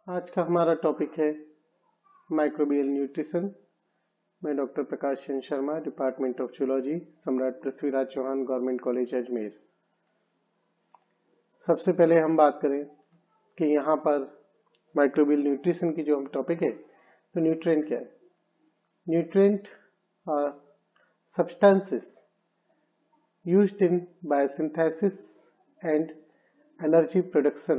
आज का हमारा टॉपिक है माइक्रोबियल न्यूट्रिशन। मैं doctor Prakash Chandra Sharma, department of zoology, Samrat Prithviraj Chauhan government college Ajmer. सबसे पहले हम बात करें कि यहाँ पर माइक्रोबियल न्यूट्रिशन की जो टॉपिक है, तो न्यूट्रिएंट क्या है। Nutrient are substances used in biosynthesis and energy production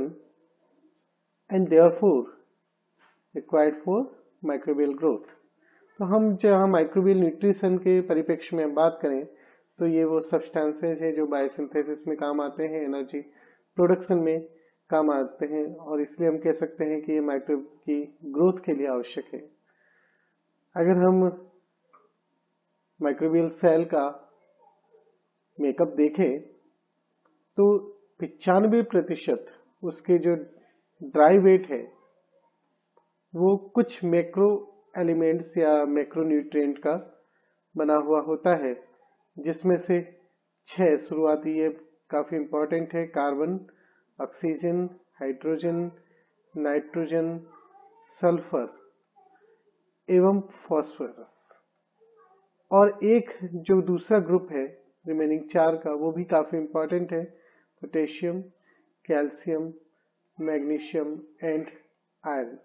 and therefore required for microbial growth। तो हम जहाँ माइक्रोबियल न्यूट्रिशन के परिप्रेक्ष्य में बात करें तो ये वो सब्सटेंसेज है जो बायोसिंथेसिस में काम आते हैं, एनर्जी प्रोडक्शन में काम आते हैं, और इसलिए हम कह सकते हैं कि ये माइक्रोब की ग्रोथ के लिए आवश्यक है। अगर हम माइक्रोबियल सेल का मेकअप देखें तो 95% उसके जो ड्राई वेट है वो कुछ मैक्रो एलिमेंट्स या मैक्रोन्यूट्रिएंट का बना हुआ होता है, जिसमें से 6 शुरुआती ये काफी इंपॉर्टेंट है: carbon, oxygen, hydrogen, nitrogen, sulphur एवं फॉस्फोरस। और एक जो दूसरा ग्रुप है रिमेनिंग 4 का, वो भी काफी इंपॉर्टेंट है: potassium, calcium, magnesium and iron.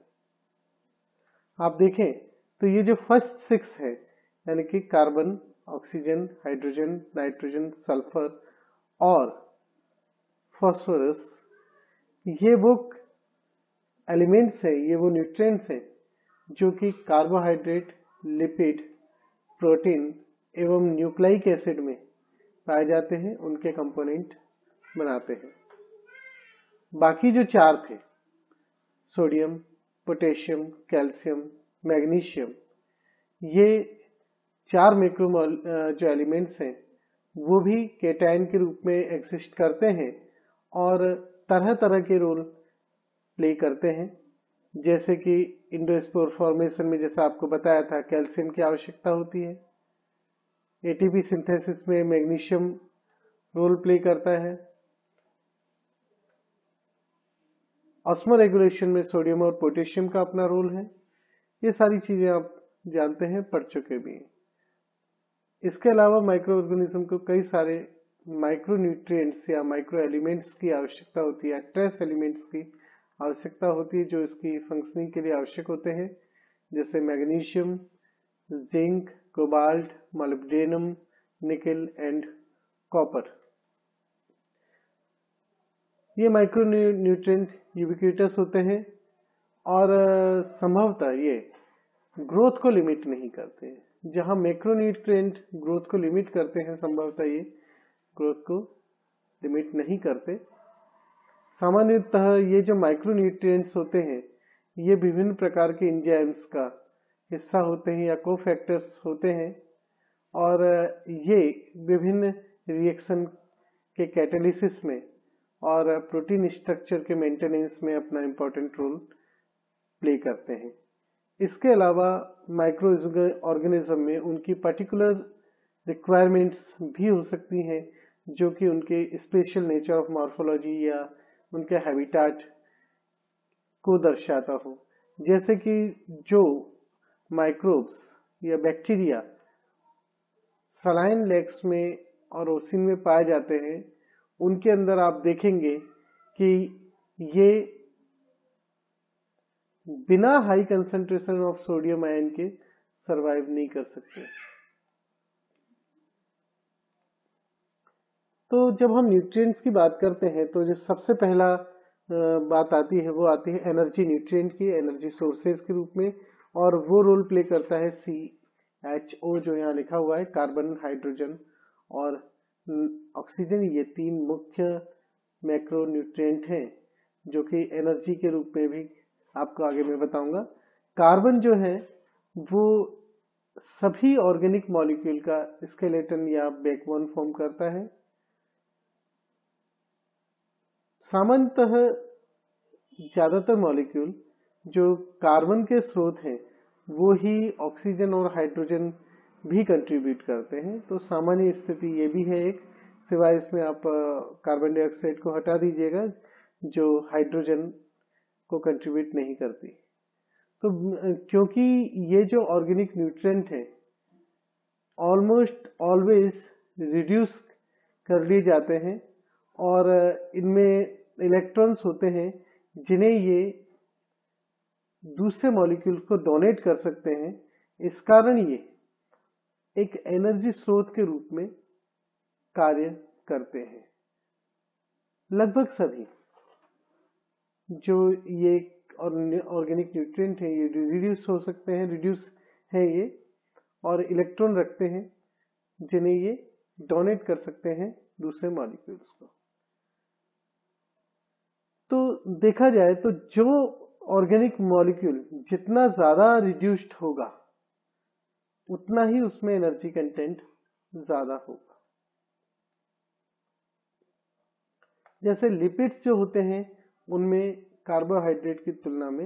आप देखें तो ये जो फर्स्ट 6 है, यानी कि carbon, oxygen, hydrogen, nitrogen, sulphur और फॉस्फोरस, ये वो एलिमेंट्स है, ये वो न्यूट्रिएंट्स हैं जो कि कार्बोहाइड्रेट, लिपिड, प्रोटीन एवं न्यूक्लिक एसिड में पाए जाते हैं, उनके कंपोनेंट बनाते हैं। बाकी जो 4 थे, सोडियम, पोटेशियम, कैल्शियम, मैग्नीशियम, ये 4 मैक्रो जो एलिमेंट्स हैं वो भी केटायन के रूप में एग्जिस्ट करते हैं और तरह तरह के रोल प्ले करते हैं। जैसे कि इंडोस्पोर फॉर्मेशन में, जैसा आपको बताया था, कैल्शियम की आवश्यकता होती है। एटीपी सिंथेसिस में मैग्नीशियम रोल प्ले करता है। ऑस्मो रेगुलेशन में सोडियम और पोटेशियम का अपना रोल है। ये सारी चीजें आप जानते हैं, पढ़ चुके भी हैं। इसके अलावा माइक्रो ऑर्गेनिज्म को कई सारे माइक्रो न्यूट्रिएंट्स या माइक्रो एलिमेंट्स की आवश्यकता होती है, ट्रेस एलिमेंट्स की आवश्यकता होती है जो इसकी फंक्शनिंग के लिए आवश्यक होते हैं, जैसे magnesium, zinc, cobalt, molybdenum, nickel and copper. ये माइक्रो न्यूट्रिएंट यूबिक्विटस होते हैं और संभवतः ये ग्रोथ को लिमिट नहीं करते हैं। जहां मैक्रो न्यूट्रिएंट ग्रोथ को लिमिट करते हैं, संभवतः ये ग्रोथ को लिमिट नहीं करते। सामान्यतः ये जो माइक्रो न्यूट्रिएंट्स होते हैं ये विभिन्न प्रकार के एंजाइम्स का हिस्सा होते हैं या कोफैक्टर्स होते हैं, और ये विभिन्न रिएक्शन के कैटालिसिस में और प्रोटीन स्ट्रक्चर के मेंटेनेंस में अपना इंपॉर्टेंट रोल प्ले करते हैं। इसके अलावा माइक्रो ऑर्गेनिज्म में उनकी पर्टिकुलर रिक्वायरमेंट्स भी हो सकती हैं जो कि उनके स्पेशल नेचर ऑफ मॉर्फोलॉजी या उनके हैबिटेट को दर्शाता हो। जैसे कि जो माइक्रोब्स या बैक्टीरिया सलाइन लेक्स में और ओसिन में पाए जाते हैं, उनके अंदर आप देखेंगे कि ये बिना high concentration of sodium ion के सरवाइव नहीं कर सकते। तो जब हम न्यूट्रिएंट्स की बात करते हैं तो जो सबसे पहला बात आती है वो आती है एनर्जी न्यूट्रिएंट की, एनर्जी सोर्सेज के रूप में, और वो रोल प्ले करता है CHO जो यहाँ लिखा हुआ है, कार्बन, हाइड्रोजन और ऑक्सीजन। ये 3 मुख्य मैक्रो न्यूट्रिएंट हैं जो कि एनर्जी के रूप में भी आपको आगे मैं बताऊंगा। कार्बन जो है वो सभी ऑर्गेनिक मॉलिक्यूल का स्केलेटन या बैकबोन फॉर्म करता है। सामान्यतः ज्यादातर मॉलिक्यूल जो कार्बन के स्रोत हैं वो ही ऑक्सीजन और हाइड्रोजन भी कंट्रीब्यूट करते हैं। तो सामान्य स्थिति ये भी है एक, सिवाय इसमें आप कार्बन डाइऑक्साइड को हटा दीजिएगा जो हाइड्रोजन को कंट्रीब्यूट नहीं करती। तो क्योंकि ये जो ऑर्गेनिक न्यूट्रिएंट है ऑलमोस्ट ऑलवेज रिड्यूस कर लिए जाते हैं और इनमें इलेक्ट्रॉन्स होते हैं जिन्हें ये दूसरे मॉलिक्यूल को डोनेट कर सकते हैं। इस कारण ये एक एनर्जी स्रोत के रूप में कार्य करते हैं। लगभग सभी जो ये ऑर्गेनिक न्यूट्रिएंट है ये रिड्यूस हो सकते हैं, रिड्यूस है ये, और इलेक्ट्रॉन रखते हैं जिन्हें ये डोनेट कर सकते हैं दूसरे मॉलिक्यूल्स को। तो देखा जाए तो जो ऑर्गेनिक मॉलिक्यूल जितना ज्यादा रिड्यूस्ड होगा उतना ही उसमें एनर्जी कंटेंट ज्यादा होगा। जैसे लिपिड्स जो होते हैं उनमें कार्बोहाइड्रेट की तुलना में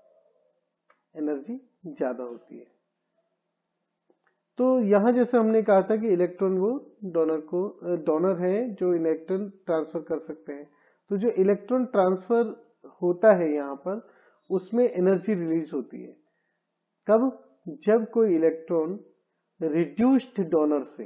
एनर्जी ज्यादा होती है। तो यहां जैसे हमने कहा था कि इलेक्ट्रॉन वो डोनर है जो इलेक्ट्रॉन ट्रांसफर कर सकते हैं। तो जो इलेक्ट्रॉन ट्रांसफर होता है यहाँ पर उसमें एनर्जी रिलीज होती है। कब? जब कोई इलेक्ट्रॉन रिड्यूस्ड डोनर से,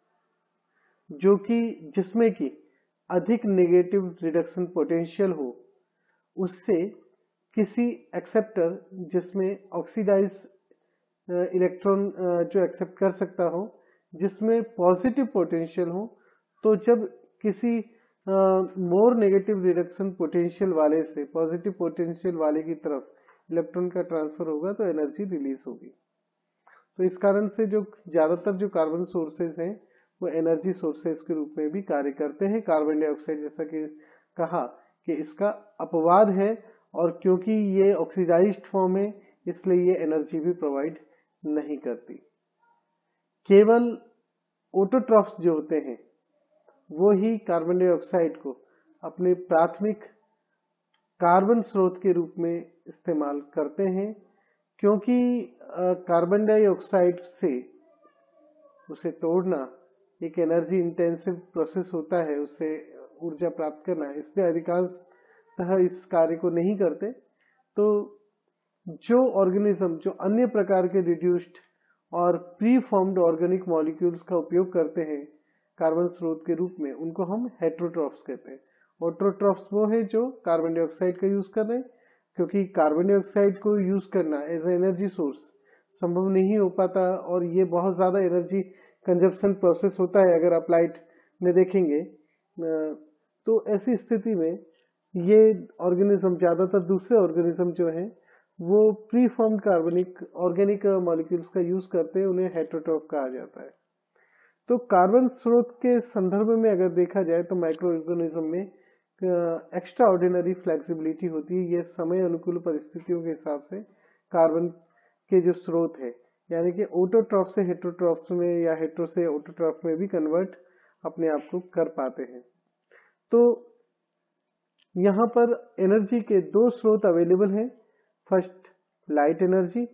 जो कि जिसमें कि अधिक नेगेटिव रिडक्शन पोटेंशियल हो, उससे किसी एक्सेप्टर जिसमें ऑक्सीडाइज इलेक्ट्रॉन जो एक्सेप्ट कर सकता हो, जिसमें पॉजिटिव पोटेंशियल हो, तो जब किसी मोर नेगेटिव रिडक्शन पोटेंशियल वाले से पॉजिटिव पोटेंशियल वाले की तरफ इलेक्ट्रॉन का ट्रांसफर होगा तो एनर्जी रिलीज होगी। तो इस कारण से जो ज्यादातर जो कार्बन सोर्सेज हैं वो एनर्जी सोर्सेज के रूप में भी कार्य करते हैं। कार्बन डाइऑक्साइड जैसा कि कहा कि इसका अपवाद है, और क्योंकि ये ऑक्सीडाइज्ड फॉर्म है इसलिए ये एनर्जी भी प्रोवाइड नहीं करती। केवल ऑटोट्रॉफ्स जो होते हैं वो ही कार्बन डाइऑक्साइड को अपने प्राथमिक कार्बन स्रोत के रूप में इस्तेमाल करते हैं, क्योंकि कार्बन डाइऑक्साइड से उसे तोड़ना एक एनर्जी इंटेंसिव प्रोसेस होता है, उससे ऊर्जा प्राप्त करना, इसलिए अधिकांशतः इस कार्य को नहीं करते। तो जो ऑर्गेनिज्म जो अन्य प्रकार के रिड्यूस्ड और प्री फॉर्म्ड ऑर्गेनिक मॉलिक्यूल्स का उपयोग करते हैं कार्बन स्रोत के रूप में, उनको हम हेट्रोट्रॉफ्स कहते हैं। ऑटोट्रॉफ्स वो है जो कार्बन डाइऑक्साइड का यूज कर रहे हैं, क्योंकि कार्बन डाइऑक्साइड को यूज करना एज ए एनर्जी सोर्स संभव नहीं हो पाता और ये बहुत ज्यादा एनर्जी कंजप्शन प्रोसेस होता है। अगर अप्लाइड में देखेंगे तो ऐसी स्थिति में ये ऑर्गेनिज्म, ज्यादातर दूसरे ऑर्गेनिज्म जो हैं वो प्री फॉर्म्ड कार्बनिक ऑर्गेनिक मॉलिक्यूल्स का यूज करते हैं, उन्हें हेट्रोट्रॉफ कहा जाता है। तो कार्बन स्रोत के संदर्भ में अगर देखा जाए तो माइक्रो ऑर्गेनिज्म में एक्स्ट्रा ऑर्डिनरी फ्लेक्सिबिलिटी होती है। ये समय अनुकूल परिस्थितियों के हिसाब से कार्बन के जो स्रोत है, यानी कि ऑटोट्रॉफ से हेट्रोट्रॉफ में या हेट्रो से ऑटोट्रॉफ में भी कन्वर्ट अपने आप को कर पाते हैं। तो यहाँ पर एनर्जी के दो स्रोत अवेलेबल हैं। फर्स्ट, लाइट एनर्जी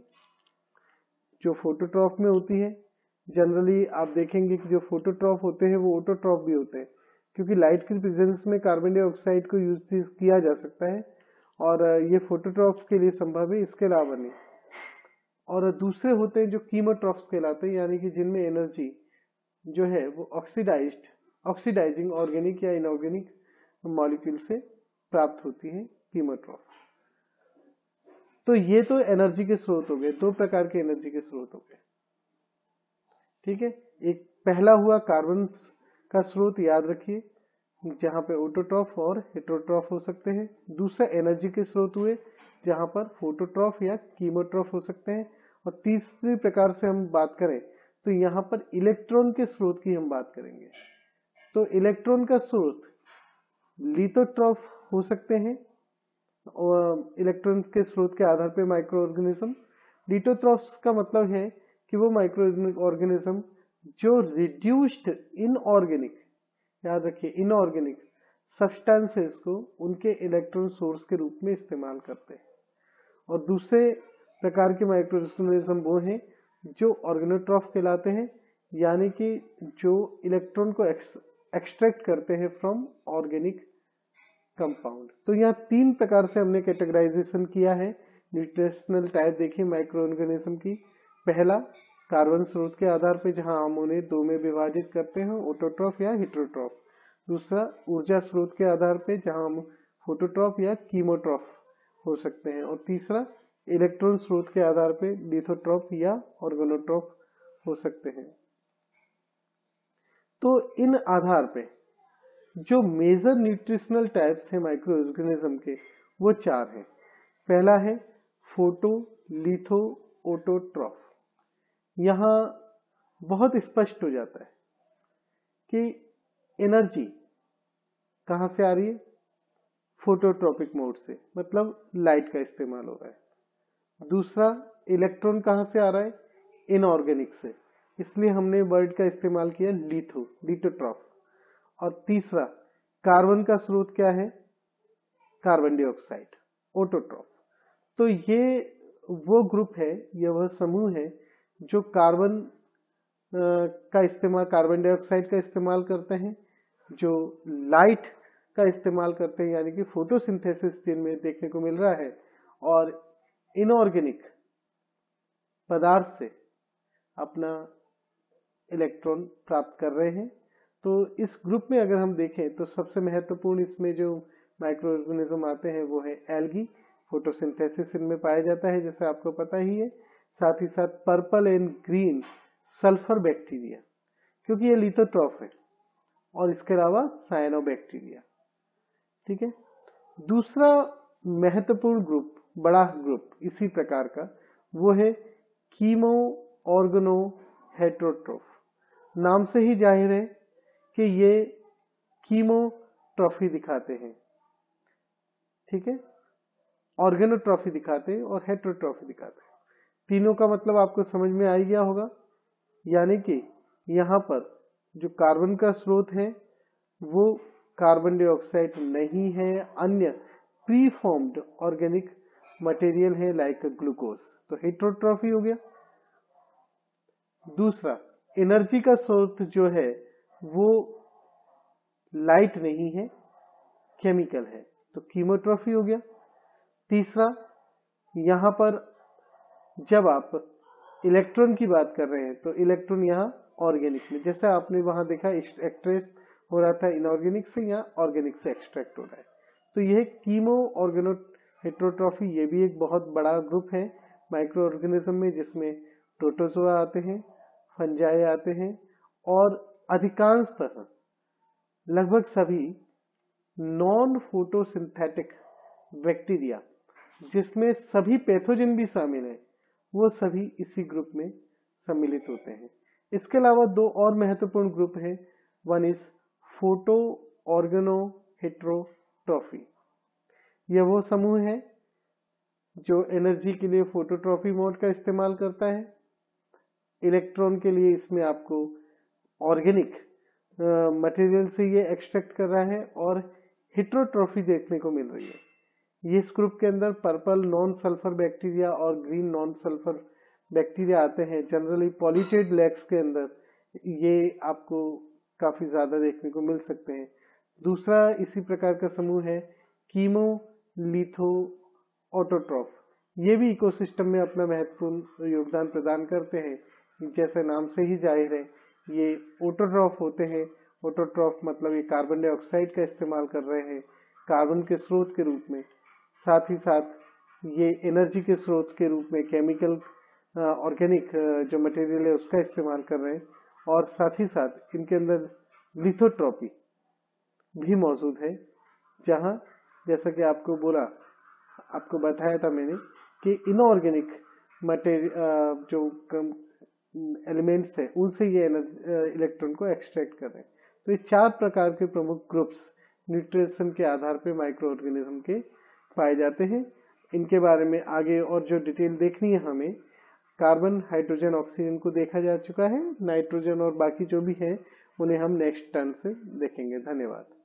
जो फोटोट्रॉफ में होती है। जनरली आप देखेंगे कि जो फोटोट्रॉफ होते हैं वो ऑटोट्रॉफ भी होते हैं, क्योंकि लाइट की प्रेजेंस में कार्बन डाइऑक्साइड को यूज किया जा सकता है और ये फोटोट्रॉफ के लिए संभव है, इसके अलावा नहीं। और दूसरे होते हैं जो कीमोट्रॉफ्स कहलाते हैं, यानी कि जिनमें एनर्जी जो है वो ऑक्सीडाइजिंग ऑर्गेनिक या इनऑर्गेनिक मॉलिक्यूल से प्राप्त होती है, कीमोट्रॉफ। तो ये तो एनर्जी के स्रोत हो गए, दो प्रकार के एनर्जी के स्रोत हो गए। ठीक है, एक पहला हुआ कार्बन का स्रोत, याद रखिए, जहां पे ऑटोट्रॉफ और हेट्रोट्रॉफ हो सकते हैं। दूसरा एनर्जी के स्रोत हुए जहां पर फोटोट्रॉफ या कीमोट्रॉफ हो सकते हैं। और तीसरी प्रकार से हम बात करें तो यहाँ पर इलेक्ट्रॉन के स्रोत की हम बात करेंगे। तो इलेक्ट्रॉन का स्रोत लिथोट्रॉफ हो सकते हैं, और इलेक्ट्रॉन के स्रोत के आधार पर माइक्रो ऑर्गेनिज्म। लिथोट्रॉफ्स का मतलब है कि वो माइक्रो ऑर्गेनिज्म जो रिड्यूस्ड इनऑर्गेनिक, याद रखिए इनऑर्गेनिक सब्सटेंसेस को उनके इलेक्ट्रॉन सोर्स के रूप में इस्तेमाल करते हैं। और दूसरे प्रकार के माइक्रो ऑर्गेनिज्म वो हैं जो ऑर्गेनोट्रॉफ कहलाते हैं, यानी कि जो इलेक्ट्रॉन को एक्सट्रैक्ट करते हैं फ्रॉम ऑर्गेनिक कंपाउंड। तो यहाँ 3 प्रकार से हमने कैटेगराइजेशन किया है न्यूट्रिशनल टाइप। देखिए माइक्रो ऑर्गेनिज्म की, पहला कार्बन स्रोत के आधार पर जहां हम उन्हें 2 में विभाजित करते हैं, ऑटोट्रॉफ या हेटेरोट्रॉफ। दूसरा ऊर्जा स्रोत के आधार पर जहां हम फोटोट्रॉफ या कीमोट्रॉफ हो सकते हैं। और तीसरा इलेक्ट्रॉन स्रोत के आधार पर लिथोट्रॉफ या ऑर्गेनोट्रॉफ हो सकते हैं। तो इन आधार पे जो मेजर न्यूट्रिशनल टाइप्स हैं माइक्रो ऑर्गेनिज्म के, वो 4 हैं। पहला है फोटो, लिथो, ऑटोट्रॉफ। यहां बहुत स्पष्ट हो जाता है कि एनर्जी कहां से आ रही है, फोटोट्रॉपिक मोड से, मतलब लाइट का इस्तेमाल हो रहा है। दूसरा, इलेक्ट्रॉन कहां से आ रहा है, इनऑर्गेनिक से, इसलिए हमने वर्ड का इस्तेमाल किया लिथो, लिथोट्रॉफ। और तीसरा, कार्बन का स्रोत क्या है, कार्बन डाइऑक्साइड, ऑटोट्रॉफ। तो ये वो ग्रुप है, ये वह समूह है जो कार्बन का इस्तेमाल, कार्बन डाइऑक्साइड का इस्तेमाल करते हैं, जो लाइट का इस्तेमाल करते हैं, यानी कि फोटोसिंथेसिस जिनमें देखने को मिल रहा है, और इनऑर्गेनिक पदार्थ से अपना इलेक्ट्रॉन प्राप्त कर रहे हैं। तो इस ग्रुप में अगर हम देखें तो सबसे महत्वपूर्ण इसमें जो माइक्रो ऑर्गेनिज्म आते हैं वो है एल्गी, फोटोसिंथेसिस इनमें पाया जाता है जैसे आपको पता ही है। साथ ही साथ purple and green sulphur bacteria, क्योंकि ये लिथोट्रॉफ है। और इसके अलावा साइनोबैक्टीरिया। ठीक है। दूसरा महत्वपूर्ण ग्रुप, बड़ा ग्रुप इसी प्रकार का, वो है कीमो ऑर्गेनो हेटेरोट्रॉफ। नाम से ही जाहिर है कि ये कीमोट्रॉफी दिखाते हैं। ठीक है, ऑर्गेनोट्रॉफी दिखाते हैं और हेटेरोट्रॉफी दिखाते हैं। तीनों का मतलब आपको समझ में आ गया होगा। यानी कि यहां पर जो कार्बन का स्रोत है वो कार्बन डाइऑक्साइड नहीं है, अन्य प्री फॉर्म्ड ऑर्गेनिक मटेरियल है लाइक ग्लूकोज, तो हेटेरोट्रॉफी हो गया। दूसरा, एनर्जी का स्रोत जो है वो लाइट नहीं है, केमिकल है, तो कीमोट्रॉफी हो गया। तीसरा, यहां पर जब आप इलेक्ट्रॉन की बात कर रहे हैं तो इलेक्ट्रॉन यहां ऑर्गेनिक में, जैसे आपने वहां देखा एक्सट्रैक्ट हो रहा था इनऑर्गेनिक से, या ऑर्गेनिक से एक्सट्रैक्ट हो रहा है, तो यह कीमो ऑर्गेनो हेटेरोट्रॉफी। ये भी एक बहुत बड़ा ग्रुप है माइक्रो ऑर्गेनिज्म में, जिसमें प्रोटोजोआ आते हैं, फंजाई आते हैं, और अधिकांशतः लगभग सभी नॉन फोटोसिंथेटिक बैक्टीरिया, जिसमें सभी पैथोजन भी शामिल है, वो सभी इसी ग्रुप में सम्मिलित होते हैं। इसके अलावा 2 और महत्वपूर्ण ग्रुप हैं। One is photo organo heterotrophy. यह वो समूह है जो एनर्जी के लिए फोटोट्रॉफी मोड का इस्तेमाल करता है। इलेक्ट्रॉन के लिए इसमें आपको ऑर्गेनिक मटेरियल से ये एक्सट्रैक्ट कर रहा है, और हेटेरोट्रॉफी देखने को मिल रही है। इस ग्रुप के अंदर पर्पल नॉन सल्फर बैक्टीरिया और ग्रीन नॉन सल्फर बैक्टीरिया आते हैं। जनरली पॉल्यूटेड लेक्स के अंदर ये आपको काफी ज्यादा देखने को मिल सकते हैं। दूसरा इसी प्रकार का समूह है कीमो लिथो ऑटोट्रॉफ। ये भी इकोसिस्टम में अपना महत्वपूर्ण योगदान प्रदान करते हैं। जैसे नाम से ही जाहिर है, ये ऑटोट्रॉफ होते हैं। ऑटोट्रॉफ मतलब ये कार्बन डाइऑक्साइड का इस्तेमाल कर रहे हैं कार्बन के स्रोत के रूप में। साथ ही साथ ये एनर्जी के स्रोत के रूप में केमिकल ऑर्गेनिक जो मटेरियल है उसका इस्तेमाल कर रहे हैं। और साथ ही साथ इनके अंदर लिथोट्रॉपी भी मौजूद है, जहां जैसा कि आपको बताया था मैंने कि इनऑर्गेनिक मटेरियल जो एलिमेंट्स है उनसे ये इलेक्ट्रॉन को एक्सट्रैक्ट कर रहे हैं। तो ये 4 प्रकार के प्रमुख ग्रुप्स न्यूट्रिशन के आधार पर माइक्रो ऑर्गेनिज्म के पाए जाते हैं। इनके बारे में आगे और जो डिटेल देखनी है हमें, कार्बन, हाइड्रोजन, ऑक्सीजन को देखा जा चुका है। नाइट्रोजन और बाकी जो भी है उन्हें हम नेक्स्ट टर्न से देखेंगे। धन्यवाद।